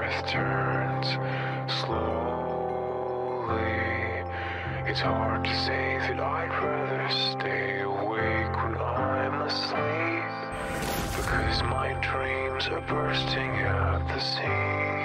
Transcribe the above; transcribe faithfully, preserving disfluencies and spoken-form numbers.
earth turns slowly. It's hard to say that I'd rather stay awake when I'm asleep, because my dreams are bursting at the seams.